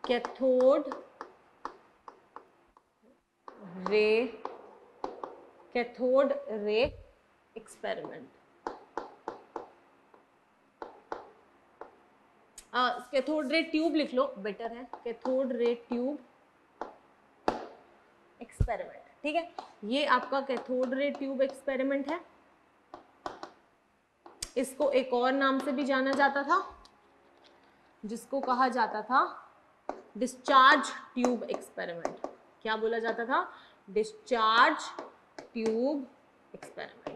Cathode ray experiment. Cathode ray tube लिख लो, better है, कैथोड रे ट्यूब एक्सपेरिमेंट। ठीक है, ये आपका कैथोड रे ट्यूब एक्सपेरिमेंट है। इसको एक और नाम से भी जाना जाता था, जिसको कहा जाता था डिस्चार्ज ट्यूब एक्सपेरिमेंट। क्या बोला जाता था? Discharge tube experiment.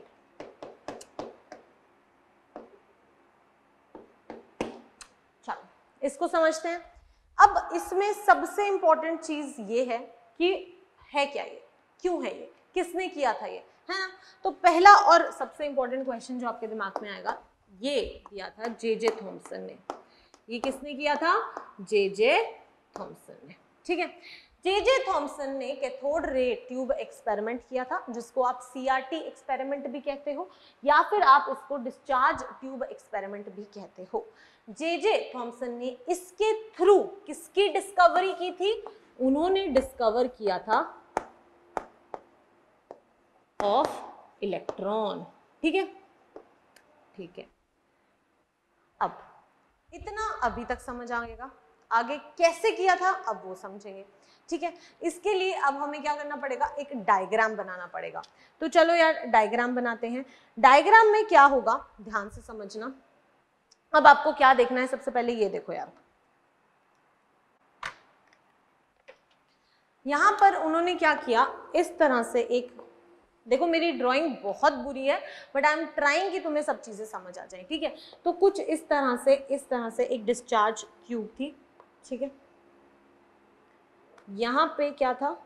चलो इसको समझते हैं। अब इसमें सबसे इंपॉर्टेंट चीज ये है कि है क्या ये, क्यों है ये, किसने किया था ये, है ना। तो पहला और सबसे इंपॉर्टेंट क्वेश्चन जो आपके दिमाग में आएगा, ये दिया था जे थॉमसन ने। ये किसने किया था? जे थॉमसन ने। ठीक है, जे थॉमसन ने कैथोड रे ट्यूब एक्सपेरिमेंट किया था, जिसको आप सीआरटी एक्सपेरिमेंट भी कहते हो या फिर आप इसको डिस्चार्ज ट्यूब एक्सपेरिमेंट भी कहते हो। जे थॉमसन ने इसके थ्रू किसकी डिस्कवरी की थी? उन्होंने डिस्कवर किया था ऑफ इलेक्ट्रॉन। ठीक है, ठीक है। अब इतना अभी तक समझ आएगा, आगे कैसे किया था अब वो समझेंगे। ठीक है, इसके लिए अब हमें क्या करना पड़ेगा? एक डायग्राम बनाना पड़ेगा। तो चलो यार डायग्राम बनाते हैं। डायग्राम में क्या होगा, ध्यान से समझना। अब आपको क्या देखना है? सबसे पहले ये देखो यार, यहां पर उन्होंने क्या किया, इस तरह से एक, देखो मेरी ड्राइंग बहुत बुरी है बट आई एम ट्राइंग कि तुम्हें सब चीजें समझ आ जाए। ठीक है, तो कुछ इस तरह से एक डिस्चार्ज ट्यूब थी। ठीक है, यहां पे क्या था?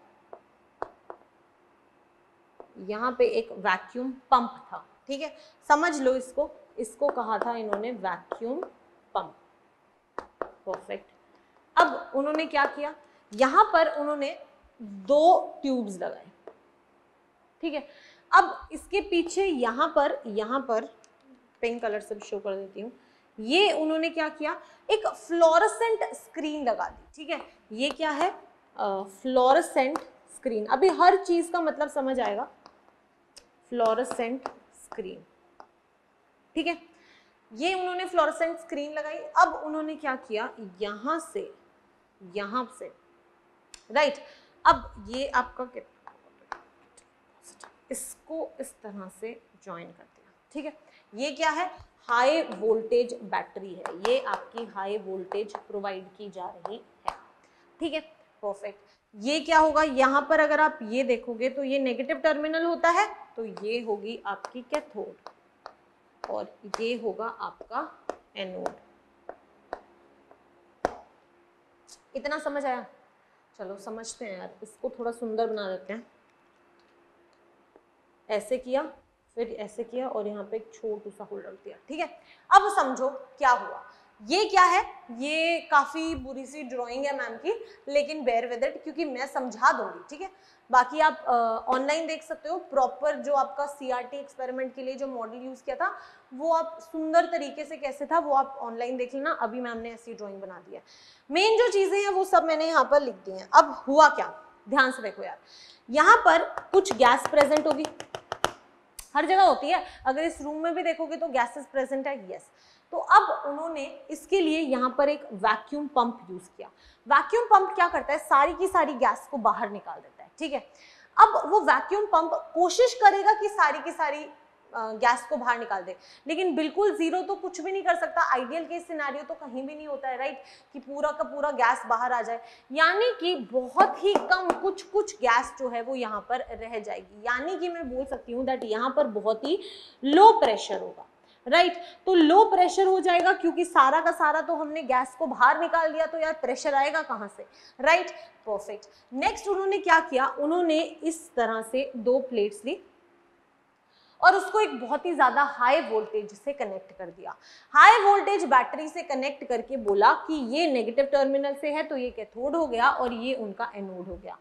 यहां पे एक वैक्यूम पंप था। ठीक है, समझ लो इसको, इसको कहा था इन्होंने वैक्यूम पंप। परफेक्ट। अब उन्होंने क्या किया, यहां पर उन्होंने 2 ट्यूब्स लगाए। ठीक है, अब इसके पीछे यहां पर पिंक कलर से शो कर देती हूँ, ये उन्होंने क्या किया, एक फ्लोरोसेंट स्क्रीन लगा दी। ठीक है, ये क्या है? Fluorescent screen. अभी हर चीज का मतलब समझ आएगा। Fluorescent screen. ठीक है, ये उन्होंने फ्लोरोसेंट स्क्रीन लगाई। अब उन्होंने क्या किया, यहां से राइट, अब ये आपका इसको इस तरह से ज्वाइन कर दिया। ठीक है, ये क्या है? हाई वोल्टेज बैटरी है, ये आपकी हाई वोल्टेज प्रोवाइड की जा रही है। ठीक है, परफेक्ट। ये क्या होगा, यहां पर अगर आप ये देखोगे तो ये नेगेटिव टर्मिनल होता है, तो ये होगी आपकी कैथोड और ये होगा आपका एनोड। इतना समझ आया? चलो समझते हैं यार, इसको थोड़ा सुंदर बना देते हैं। ऐसे किया, फिर ऐसे किया और यहाँ पे एक छोटू सा होल्डर दिया। ठीक है, अब समझो क्या हुआ। ये क्या है? ये काफी बुरी सी ड्राइंग है मैम की, लेकिन बेयर विद इट, क्योंकि मैं समझा दूंगी। ठीक है, बाकी आप ऑनलाइन देख सकते हो। प्रॉपर जो आपका सीआरटी एक्सपेरिमेंट के लिए जो मॉडल यूज किया था, वो आप सुंदर तरीके से कैसे था वो आप ऑनलाइन देख लेना। अभी मैम ने ऐसी ड्राइंग बना दी है। मेन जो चीजें हैं वो सब मैंने यहाँ पर लिख दी हैं। अब हुआ क्या, ध्यान से देखो यार, यहाँ पर कुछ गैस प्रेजेंट होगी, हर जगह होती है। अगर इस रूम में भी देखोगे तो गैसेस प्रेजेंट है, यस। तो अब उन्होंने इसके लिए यहाँ पर एक वैक्यूम पंप यूज किया। वैक्यूम पंप क्या करता है, सारी की सारी गैस को बाहर निकाल देता है। ठीक है, अब वो वैक्यूम पंप कोशिश करेगा कि सारी की सारी गैस को बाहर निकाल दे, लेकिन बिल्कुल जीरो तो कुछ भी नहीं कर सकता। आइडियल केस सिनेरियो तो कहीं भी नहीं होता है, राइट, कि पूरा का पूरा गैस बाहर आ जाए। यानी कि बहुत ही कम कुछ गैस जो है वो यहाँ पर रह जाएगी। यानी कि मैं बोल सकती हूँ दैट यहाँ पर बहुत ही लो प्रेशर होगा, राइट। तो लो प्रेशर हो जाएगा क्योंकि सारा का सारा तो हमने गैस को बाहर निकाल दिया, तो यार प्रेशर आएगा कहाँ से, राइट, परफेक्ट। नेक्स्ट उन्होंने क्या किया, उन्होंने इस तरह से 2 प्लेट्स ली और उसको एक बहुत ही ज्यादा हाई वोल्टेज से कनेक्ट कर दिया। हाई वोल्टेज बैटरी से कनेक्ट करके बोला कि ये नेगेटिव टर्मिनल से है तो ये कैथोड हो गया और ये उनका एनोड हो गया।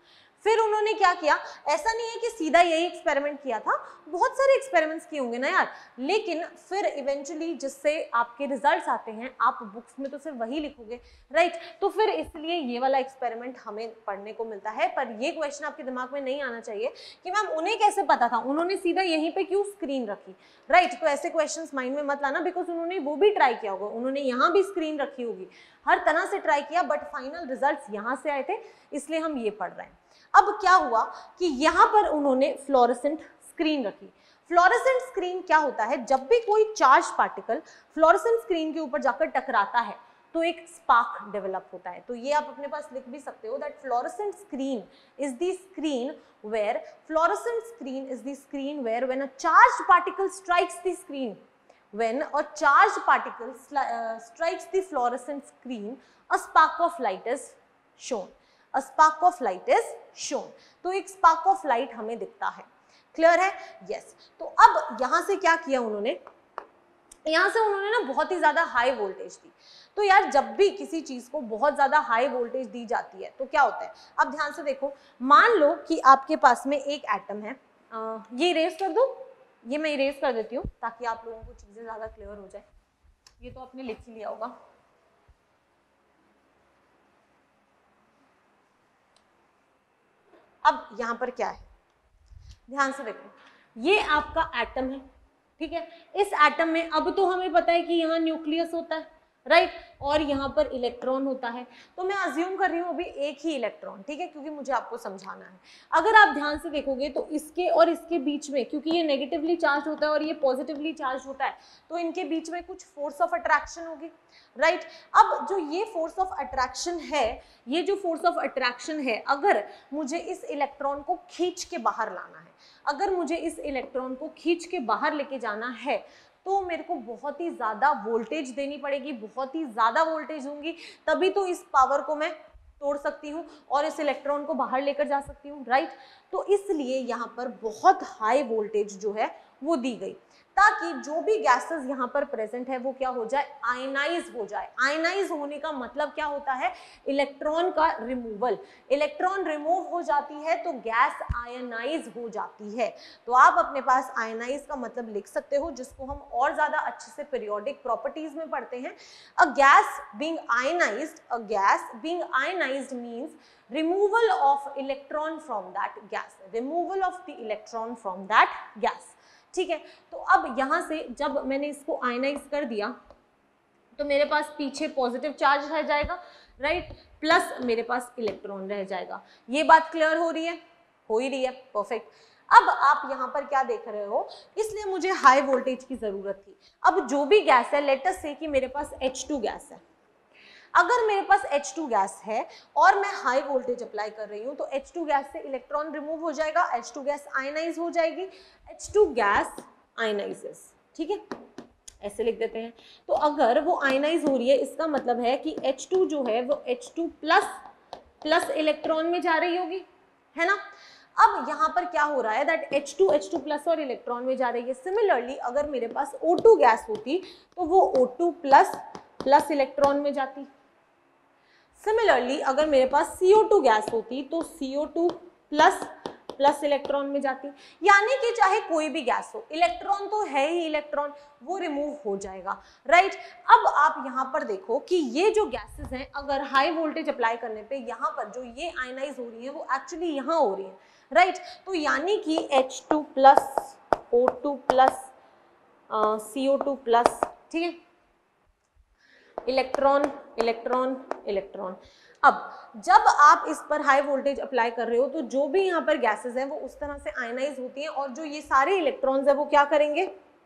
फिर उन्होंने क्या किया, ऐसा नहीं है कि सीधा यही एक्सपेरिमेंट किया था, बहुत सारे एक्सपेरिमेंट्स किए होंगे ना यार, लेकिन फिर इवेंचुअली जिससे आपके रिजल्ट्स आते हैं, आप बुक्स में तो सिर्फ वही लिखोगे, राइट। तो फिर इसलिए ये वाला एक्सपेरिमेंट हमें पढ़ने को मिलता है। पर ये क्वेश्चन आपके दिमाग में नहीं आना चाहिए कि मैम उन्हें कैसे पता था, उन्होंने सीधा यहीं पे क्यों स्क्रीन रखी, राइट। तो ऐसे क्वेश्चंस माइंड में मत लाना, बिकॉज उन्होंने वो भी ट्राई किया होगा, उन्होंने यहाँ भी स्क्रीन रखी होगी, हर तरह से ट्राई किया, बट फाइनल रिजल्ट्स यहाँ से आए थे, इसलिए हम ये पढ़ रहे हैं। अब क्या हुआ कि यहाँ पर उन्होंने फ्लोरेसेंट स्क्रीन रखी। फ्लोरेसेंट स्क्रीन क्या होता है, जब भी कोई चार्ज पार्टिकल फ्लोरेसेंट स्क्रीन के ऊपर जाकर टकराता है तो एक स्पार्क डेवलप होता है। तो ये आप अपने पास लिख भी सकते हो, that fluorescent screen is the screen where when a charge particle strikes the screen, when a charged particle strikes the fluorescent screen, a spark of light is shown. A spark of light is shown. तो एक spark of light हमें दिखता है, clear है? Yes. तो अब यहाँ से क्या किया उन्होंने, यहाँ से उन्होंने ना बहुत ही ज्यादा हाई वोल्टेज दी। तो यार जब भी किसी चीज को बहुत ज्यादा हाई वोल्टेज दी जाती है तो क्या होता है, अब ध्यान से देखो, मान लो कि आपके पास में एक एटम है, ये इरेज कर दो, ये मैं इरेज कर देती हूँ ताकि आप लोगों को चीजें ज्यादा क्लियर हो जाए। ये तो आपने लिख ही लिया होगा। अब यहाँ पर क्या है, ध्यान से देखो, ये आपका एटम है, ठीक है। इस एटम में अब तो हमें पता है कि यहाँ न्यूक्लियस होता है, राइट, और यहाँ पर इलेक्ट्रॉन होता है। तो मैं अज्यूम कर रही हूँ अभी एक ही इलेक्ट्रॉन, ठीक है, क्योंकि मुझे आपको समझाना है। अगर आप ध्यान से देखोगे तो इसके और इसके बीच में, क्योंकि ये नेगेटिवली चार्ज होता है और ये पॉजिटिवली चार्ज होता है, तो इनके बीच में कुछ फोर्स ऑफ अट्रैक्शन होगी, राइट। अब जो ये फोर्स ऑफ अट्रैक्शन है, ये जो फोर्स ऑफ अट्रैक्शन है, अगर मुझे इस इलेक्ट्रॉन को खींच के बाहर लाना है, अगर मुझे इस इलेक्ट्रॉन को खींच के बाहर लेके जाना है, तो मेरे को बहुत ही ज्यादा वोल्टेज देनी पड़ेगी, बहुत ही ज्यादा वोल्टेज दूंगी, तभी तो इस पावर को मैं तोड़ सकती हूँ और इस इलेक्ट्रॉन को बाहर लेकर जा सकती हूँ, राइट। तो इसलिए यहाँ पर बहुत हाई वोल्टेज जो है वो दी गई, ताकि जो भी गैसेस यहाँ पर प्रेजेंट है वो क्या हो जाए, आयनाइज हो जाए। आयनाइज होने का मतलब क्या होता है, इलेक्ट्रॉन का रिमूवल। इलेक्ट्रॉन रिमूव हो जाती है तो गैस आयनाइज हो जाती है। तो आप अपने पास आयनाइज का मतलब लिख सकते हो, जिसको हम और ज्यादा अच्छे से पीरियोडिक प्रॉपर्टीज में पढ़ते हैं। A gas being ionised means removal of electron from that gas, removal of the electron from that gas, ठीक है। तो अब यहाँ से जब मैंने इसको आयनाइज कर दिया तो मेरे पास पीछे पॉजिटिव चार्ज रह जाएगा, राइट, प्लस मेरे पास इलेक्ट्रॉन रह जाएगा। ये बात क्लियर हो रही है? हो ही रही है, परफेक्ट। अब आप यहाँ पर क्या देख रहे हो, इसलिए मुझे हाई वोल्टेज की जरूरत थी। अब जो भी गैस है, लेट अस से कि मेरे पास H2 गैस है, अगर मेरे पास H2 गैस है और मैं हाई वोल्टेज अप्लाई कर रही हूँ तो H2 गैस से इलेक्ट्रॉन रिमूव हो जाएगा, H2 गैस आयनाइज हो जाएगी, H2 गैस आयनाइजेस, ठीक है, ऐसे लिख देते हैं। तो अगर वो आयनाइज हो रही है, इसका मतलब है कि H2 जो है वो H2 प्लस इलेक्ट्रॉन में जा रही होगी, है ना। अब यहाँ पर क्या हो रहा है, दैट H2 प्लस और इलेक्ट्रॉन में जा रही है। सिमिलरली अगर मेरे पास O2 गैस होती तो वो O2 प्लस इलेक्ट्रॉन में जाती। सिमिलरली अगर मेरे पास CO2 गैस होती तो CO2 प्लस इलेक्ट्रॉन में जाती। यानी कि चाहे कोई भी गैस हो, इलेक्ट्रॉन तो है ही इलेक्ट्रॉन, वो रिमूव हो जाएगा, राइट। अब आप यहाँ पर देखो कि ये जो गैसेस हैं, अगर हाई वोल्टेज अप्लाई करने पे यहाँ पर जो ये आयनाइज हो रही है वो एक्चुअली यहाँ हो रही है, राइट। तो यानी कि H2 plus O2 plus CO2 plus, ठीक है, इलेक्ट्रॉन। अब जब आप इस पर हाई वोल्टेज अप्लाई कर रहे हो तो जो भी यहाँ पर गैसेस हैं वो उस तरह से आयनाइज होती हैं, और जो ये सारे इलेक्ट्रॉन्स हैं वो क्या करेंगे,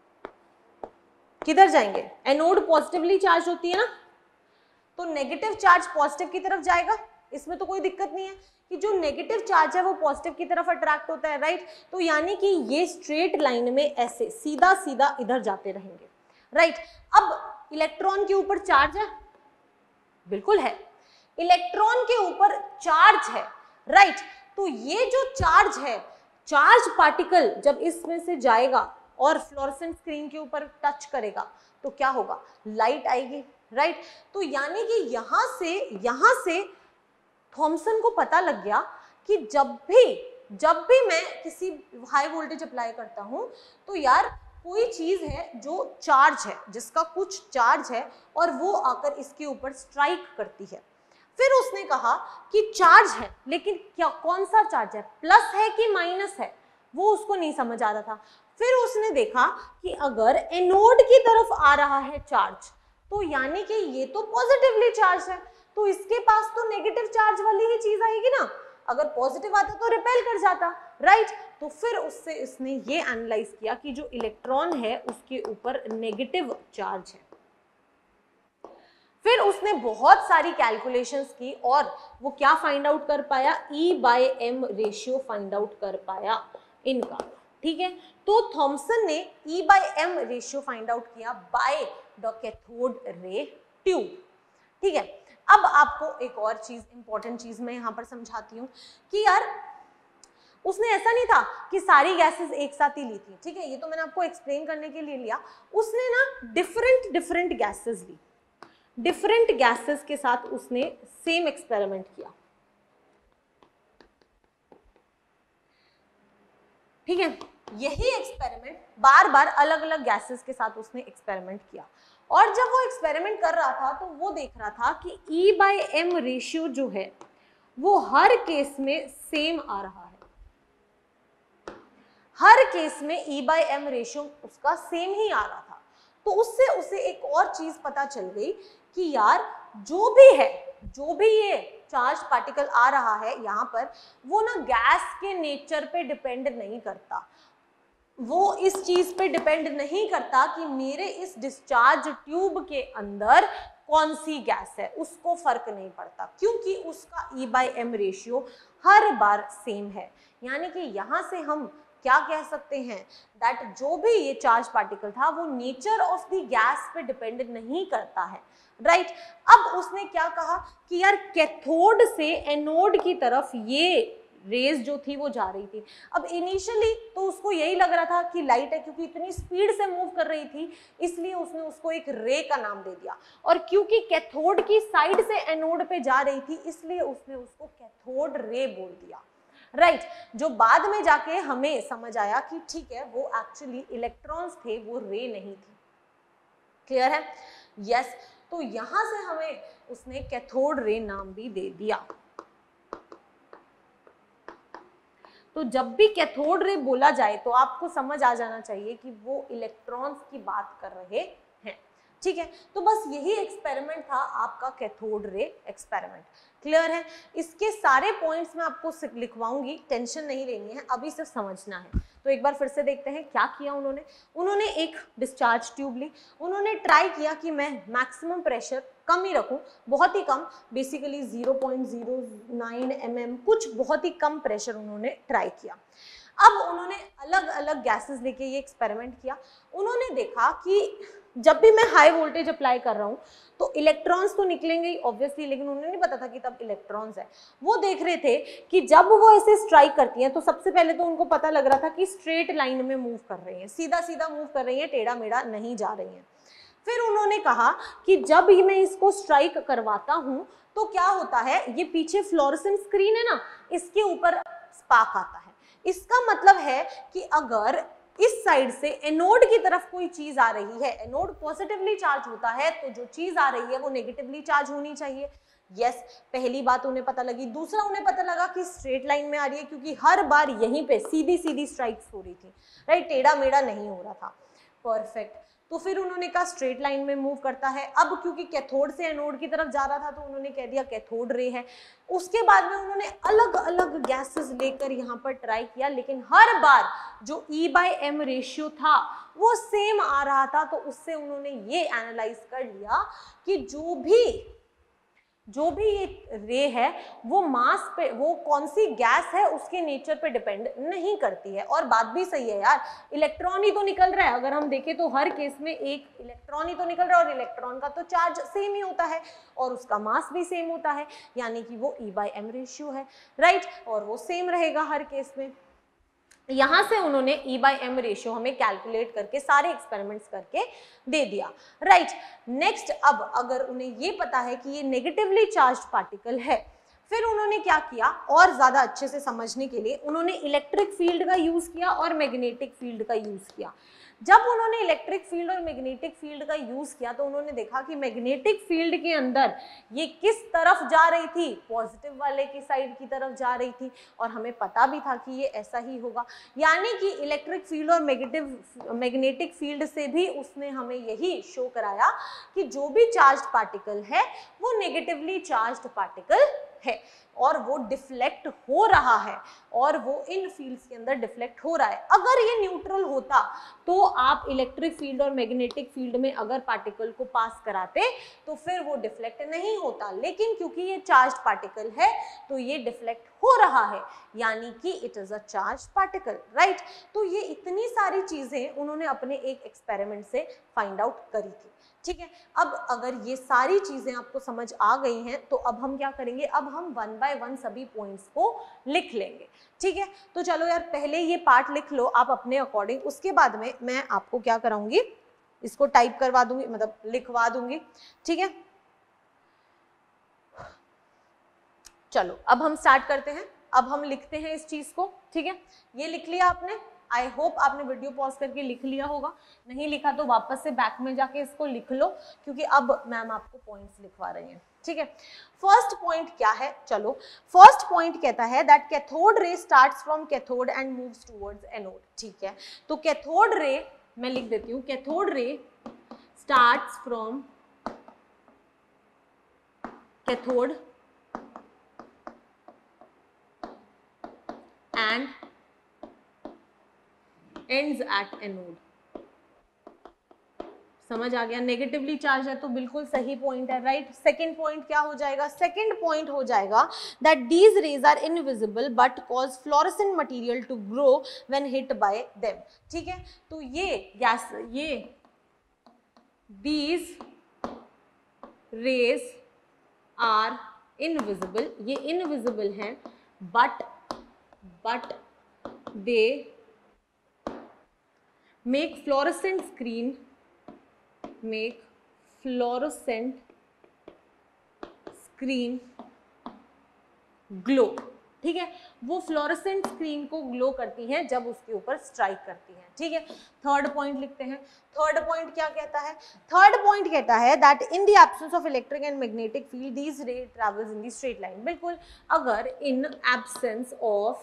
किधर जाएंगे, एनोड पॉजिटिवली चार्ज होती है ना, तो नेगेटिव चार्ज पॉजिटिव की तरफ जाएगा। इसमें तो कोई दिक्कत नहीं है कि जो नेगेटिव चार्ज है वो पॉजिटिव की तरफ अट्रैक्ट होता है, राइट। तो यानी कि ये स्ट्रेट लाइन में ऐसे सीधा सीधा इधर जाते रहेंगे, राइट। अब इलेक्ट्रॉन के ऊपर चार्ज है, बिल्कुल है, इलेक्ट्रॉन के ऊपर चार्ज है, राइट। तो ये जो चार्ज है, चार्ज पार्टिकल जब इसमें से जाएगा और फ्लोरेसेंट स्क्रीन के ऊपर टच करेगा तो क्या होगा, लाइट आएगी, राइट। तो यानी कि यहाँ से थॉमसन को पता लग गया कि जब भी मैं किसी हाई वोल्टेज अप्लाई करता हूं तो यार कोई चीज है जो चार्ज है, जिसका कुछ चार्ज है और वो आकर इसके ऊपर स्ट्राइक करती है। फिर उसने कहा कि चार्ज है, लेकिन क्या कौन सा चार्ज है, प्लस है कि माइनस है, वो उसको नहीं समझ आ रहा था। फिर उसने देखा कि अगर एनोड की तरफ आ रहा है चार्ज तो यानी कि ये तो पॉजिटिवली चार्ज है, तो इसके पास तो नेगेटिव चार्ज वाली ही चीज आएगी ना, अगर पॉजिटिव आता तो रिपेल कर जाता, राइट। तो फिर उससे इसने ये एनालाइज किया कि जो इलेक्ट्रॉन है उसके ऊपर नेगेटिव चार्ज है। फिर उसने बहुत सारी कैलकुलेशंस की और वो क्या फाइंड आउट कर पाया, E/m रेशियो फाइंड आउट कर पाया इनका, ठीक है। तो थॉमसन ने E/m रेशियो फाइंड आउट किया by the cathode ray tube, ठीक है। अब आपको एक और चीज, इंपॉर्टेंट चीज मैं यहाँ पर समझाती हूँ कि यार उसने ऐसा नहीं था कि सारी गैसेस एक साथ ही ली थी, ठीक है, ये तो मैंने आपको एक्सप्लेन करने के लिए लिया। उसने ना डिफरेंट गैसेस ली, डिफरेंट गैसेस के साथ उसने सेम एक्सपेरिमेंट किया, ठीक है। यही एक्सपेरिमेंट बार बार अलग अलग गैसेस के साथ उसने एक्सपेरिमेंट किया, और जब वो एक्सपेरिमेंट कर रहा था तो वो देख रहा था कि E/m रेशियो जो है वो हर केस में सेम आ रहा है, हर केस में E/m रेशियो उसका सेम ही आ रहा था। तो उससे उसे एक और चीज पता चल गई कि यार जो भी है, जो भी ये चार्ज पार्टिकल आ रहा है यहाँ पर, वो ना गैस के नेचर पे डिपेंड नहीं करता, वो इस चीज पे डिपेंड नहीं करता कि मेरे इस डिस्चार्ज ट्यूब के अंदर कौन सी गैस है, उसको फर्क नहीं पड़ता, क्योंकि उसका E/m रेशियो हर बार सेम है। यानी कि यहाँ से हम क्या कह सकते हैं, दैट जो भी ये चार्ज पार्टिकल था वो नेचर ऑफ द गैस पे डिपेंड नहीं करता है, राइट। अब उसने क्या कहा कि यार कैथोड से एनोड की तरफ ये रेज जो थी वो जा रही थी। अब इनिशियली तो उसको यही लग रहा था कि लाइट है, क्योंकि इतनी स्पीड से मूव कर रही थी, इसलिए उसने उसको एक रे का नाम दे दिया, और क्योंकि कैथोड की साइड से एनोड पे जा रही थी इसलिए उसने उसको कैथोड रे बोल दिया, राइट। जो बाद में जाके हमें समझ आया कि ठीक है वो एक्चुअली इलेक्ट्रॉन्स थे, वो रे नहीं थी। क्लियर है? यस। तो यहां से हमें उसने कैथोड रे नाम भी दे दिया। तो जब भी कैथोड रे बोला जाए तो आपको समझ आ जाना चाहिए कि वो इलेक्ट्रॉन्स की बात कर रहे हैं, ठीक है। तो बस यही एक्सपेरिमेंट था आपका कैथोड रे एक्सपेरिमेंट। क्लियर है? इसके सारे पॉइंट्स मैं आपको लिखवाऊंगी, टेंशन नहीं लेनी है, अभी सिर्फ समझना है। तो एक बार फिर से देखते हैं क्या किया उन्होंने एक डिस्चार्ज ट्यूब ली, उन्होंने ट्राई किया कि मैं मैक्सिमम प्रेशर कम ही रखूं, बहुत ही कम, बेसिकली 0.09 mm, कुछ बहुत ही कम प्रेशर उन्होंने ट्राई किया। अब उन्होंने अलग अलग गैसेस लेके ये एक्सपेरिमेंट किया। उन्होंने देखा कि जब भी मैं हाई वोल्टेज अप्लाई कर रहा हूँ तो इलेक्ट्रॉन्स तो निकलेंगे ही ऑब्वियसली, लेकिन उन्हें नहीं पता था कि तब इलेक्ट्रॉन्स है। वो देख रहे थे कि जब वो ऐसे स्ट्राइक करती हैं तो सबसे पहले तो उनको पता लग रहा था कि स्ट्रेट लाइन में मूव कर रही हैं, सीधा सीधा मूव कर रही हैं, टेढ़ा मेढ़ा नहीं जा रही हैं। फिर उन्होंने कहा कि जब ही मैं इसको स्ट्राइक करवाता हूँ तो क्या होता है, ये पीछे फ्लोरेसेंट स्क्रीन है ना, इसके ऊपर स्पार्क आता है। इसका मतलब है कि अगर इस साइड से एनोड की तरफ कोई चीज आ रही है, एनोड पॉजिटिवली चार्ज होता है, तो जो चीज आ रही है वो नेगेटिवली चार्ज होनी चाहिए। यस, पहली बात उन्हें पता लगी। दूसरा उन्हें पता लगा कि स्ट्रेट लाइन में आ रही है, क्योंकि हर बार यहीं पे सीधी सीधी स्ट्राइक्स हो रही थी, राइट, टेढ़ा मेढ़ा नहीं हो रहा था। परफेक्ट। तो फिर उन्होंने कहा स्ट्रेट लाइन में मूव करता है। अब क्योंकि कैथोड से एनोड की तरफ जा रहा था तो उन्होंने कह दिया कैथोड रे है। उसके बाद में उन्होंने अलग अलग गैसेस लेकर यहाँ पर ट्राई किया, लेकिन हर बार जो E/m रेशियो था वो सेम आ रहा था। तो उससे उन्होंने ये एनालाइज कर लिया कि जो भी ये रे है वो मास पे, वो कौन सी गैस है उसके नेचर पे डिपेंड नहीं करती है। और बात भी सही है यार, इलेक्ट्रॉन ही तो निकल रहा है। अगर हम देखें तो हर केस में एक इलेक्ट्रॉन ही तो निकल रहा है, और इलेक्ट्रॉन का तो चार्ज सेम ही होता है और उसका मास भी सेम होता है, यानी कि वो E/m रेशियो है, राइट, और वो सेम रहेगा हर केस में। यहां से उन्होंने E/m रेशियो हमें कैलकुलेट करके सारे एक्सपेरिमेंट्स करके दे दिया, राइट। नेक्स्ट, अब अगर उन्हें ये पता है कि ये नेगेटिवली चार्ज पार्टिकल है, फिर उन्होंने क्या किया, और ज्यादा अच्छे से समझने के लिए उन्होंने इलेक्ट्रिक फील्ड का यूज किया और मैग्नेटिक फील्ड का यूज किया। जब उन्होंने इलेक्ट्रिक फील्ड और मैग्नेटिक फील्ड का यूज किया तो उन्होंने देखा कि मैग्नेटिक फील्ड के अंदर ये किस तरफ जा रही थी, पॉजिटिव वाले की साइड की तरफ जा रही थी, और हमें पता भी था कि ये ऐसा ही होगा। यानी कि इलेक्ट्रिक फील्ड और मैग्नेटिक फील्ड से भी उसने हमें यही शो कराया कि जो भी चार्ज्ड पार्टिकल है वो नेगेटिवली चार्ज्ड पार्टिकल है और वो डिफ्लेक्ट हो रहा है, और वो इन फील्ड्स के अंदर डिफ्लेक्ट हो रहा है। अगर ये न्यूट्रल होता तो आप इलेक्ट्रिक फील्ड और मैग्नेटिक फील्ड में अगर पार्टिकल को पास कराते तो फिर वो डिफ्लेक्ट नहीं होता, लेकिन क्योंकि ये चार्ज्ड पार्टिकल है तो ये डिफ्लेक्ट हो रहा है, यानी कि it is a charged particle, right. तो ये इतनी सारी चीजें उन्होंने अपने एक एक्सपेरिमेंट से फाइंड आउट करी थी, ठीक है। अब अगर ये सारी चीजें आपको समझ आ गई हैं तो अब हम क्या करेंगे, अब हम 1 बाय 1 सभी पॉइंट्स को लिख लेंगे, ठीक है। तो चलो यार, पहले ये पार्ट लिख लो आप अपने अकॉर्डिंग, उसके बाद में मैं आपको क्या कराऊंगी, इसको टाइप करवा दूंगी, मतलब लिखवा दूंगी, ठीक है। चलो अब हम स्टार्ट करते हैं, अब हम लिखते हैं इस चीज को, ठीक है। ये लिख लिया आपने, आई होप आपने वीडियो पॉज करके लिख लिया होगा, नहीं लिखा तो वापस से बैक में जाके इसको लिख लो, क्योंकि अब मैम आपको पॉइंट्स लिखवा रही हैं, ठीक है। फर्स्ट पॉइंट क्या है, चलो फर्स्ट पॉइंट कहता है that cathode ray starts from cathode and moves towards anode, ठीक है। तो कैथोड रे मैं लिख देती हूँ, cathode ray starts from cathode and ends at anode. समझ आ गया, नेगेटिवली चार्ज है तो बिल्कुल सही पॉइंट है, राइट। सेकंड पॉइंट क्या हो जाएगा, सेकंड पॉइंट हो जाएगा that these rays are invisible but cause fluorescent material to grow when hit by them, ठीक है। तो ये गैस, ये दीज रेज आर इनविजिबल, ये इनविजिबल हैं, but they make fluorescent screen glow, ठीक है। वो फ्लोरेसेंट स्क्रीन को ग्लो करती हैं जब उसके ऊपर स्ट्राइक करती हैं, ठीक है। थर्ड पॉइंट लिखते हैं, थर्ड पॉइंट क्या कहता है, थर्ड पॉइंट कहता है that in the absence of electric and magnetic field these ray travels in the straight line. बिल्कुल, अगर in absence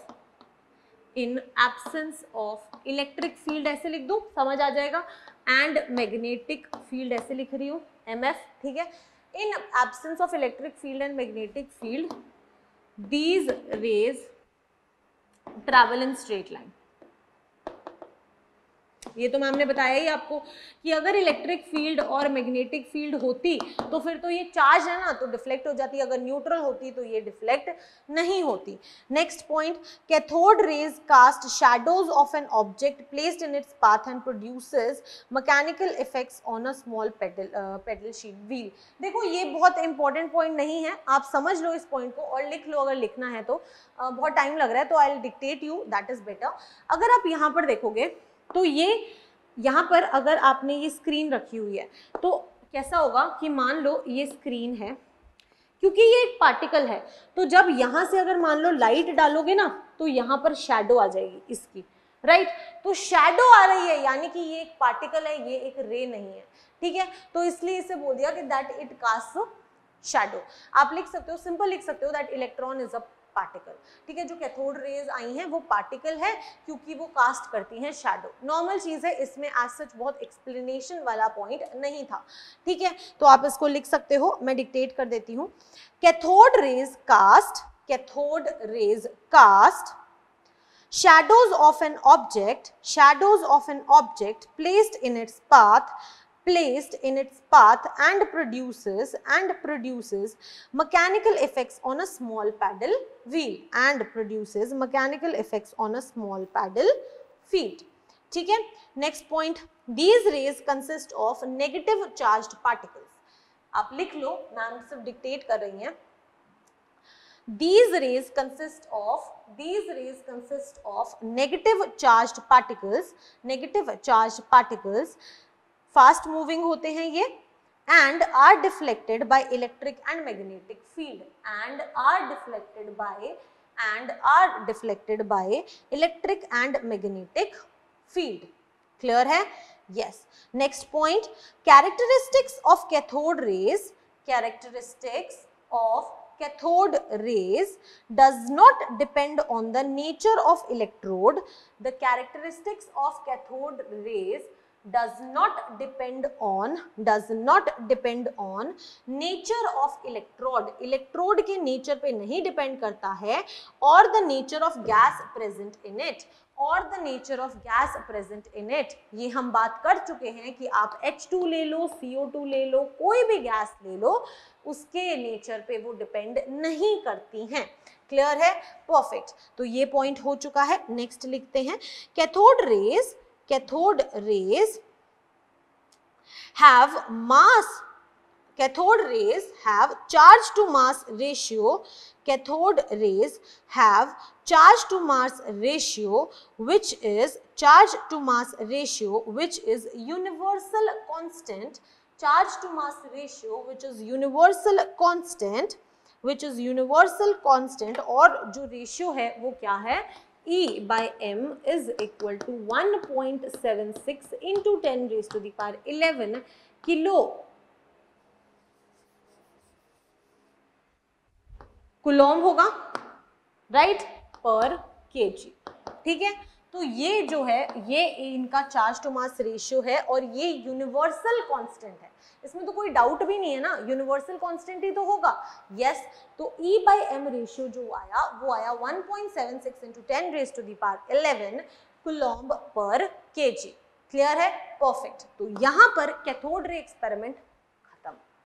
of electric field ऐसे लिख दूं, समझ आ जाएगा, एंड मैग्नेटिक फील्ड ऐसे लिख रही हूं, MF, ठीक है। In absence of electric field and magnetic field these rays travel in straight line। ये तो मैम ने बताया ही आपको कि अगर इलेक्ट्रिक फील्ड और मैग्नेटिक फील्ड होती तो फिर तो ये चार्ज है ना, तो डिफ्लेक्ट हो जाती, अगर न्यूट्रल होती तो ये डिफ्लेक्ट नहीं होती। Next point, cathode rays cast shadows of an object placed in its path and produces mechanical effects on a small paddle sheet wheel. देखो ये बहुत इंपॉर्टेंट पॉइंट नहीं है, आप समझ लो इस पॉइंट को और लिख लो, अगर लिखना है तो बहुत टाइम लग रहा है तो I will dictate you, that is better. अगर आप यहाँ पर देखोगे तो ये यहाँ पर अगर आपने ये स्क्रीन रखी हुई है तो कैसा होगा कि मान लो ये स्क्रीन है, क्योंकि ये एक पार्टिकल है तो जब यहाँ से अगर मान लो लाइट डालोगे ना तो यहाँ पर शैडो आ जाएगी इसकी, राइट। तो शैडो आ रही है यानी कि ये एक पार्टिकल है, ये एक रे नहीं है, ठीक है। तो इसलिए इसे बोल दिया कि दैट इट कास्ट शैडो। आप लिख सकते हो, सिंपल लिख सकते हो that electron is a particle, ठीक है। जो कैथोड रेज आई हैं वो पार्टिकल है क्योंकि वो कास्ट करती हैं शैडो। नॉर्मल चीज है, इसमें एज सच बहुत एक्सप्लेनेशन वाला पॉइंट नहीं था, ठीक है। तो आप इसको लिख सकते हो, मैं डिक्टेट कर देती हूँ। Cathode rays cast shadows of an object placed in its path and produces mechanical effects on a small paddle wheel ठीक है। Next point, these rays consist of negative charged particles। आप लिख लो, मैम सिर्फ dictate कर रही हैं। These rays consist of negative charged particles, fast moving होते हैं ये, and are deflected by electric and magnetic field, and are deflected by electric and magnetic field. Clear है? Yes. Next point, characteristics of cathode rays, characteristics of cathode rays does not depend on the nature of electrode. The characteristics of cathode rays does not depend on nature of electrode, electrode के nature पे नहीं depend करता है, or the nature of gas present in it, और the nature of gas present in it. ये हम बात कर चुके हैं कि आप H2 ले लो, CO2 ले लो, कोई भी गैस ले लो, उसके नेचर पे वो डिपेंड नहीं करती हैं. क्लियर है? परफेक्ट. तो ये पॉइंट हो चुका है. नेक्स्ट लिखते हैं, cathode rays have mass, cathode rays have charge to mass ratio, cathode rays have charge to mass ratio which is universal constant, charge to mass ratio which is universal constant, और जो ratio है वो क्या है, E by M is equal to 1.76 into 10 raised to the power 11 kilo coulomb होगा, right, पर KG. ठीक है? तो ये जो है ये इनका चार्ज टू मास रेशियो है और ये यूनिवर्सल कांस्टेंट है, इसमें तो कोई डाउट भी नहीं है ना, यूनिवर्सल कांस्टेंट ही तो होगा. यस. तो E by M रेशियो जो आया वो आया 1.76 into 10 raised to the power 11 coulomb पर केजी. क्लियर है? परफेक्ट. तो यहाँ पर कैथोड रे एक्सपेरिमेंट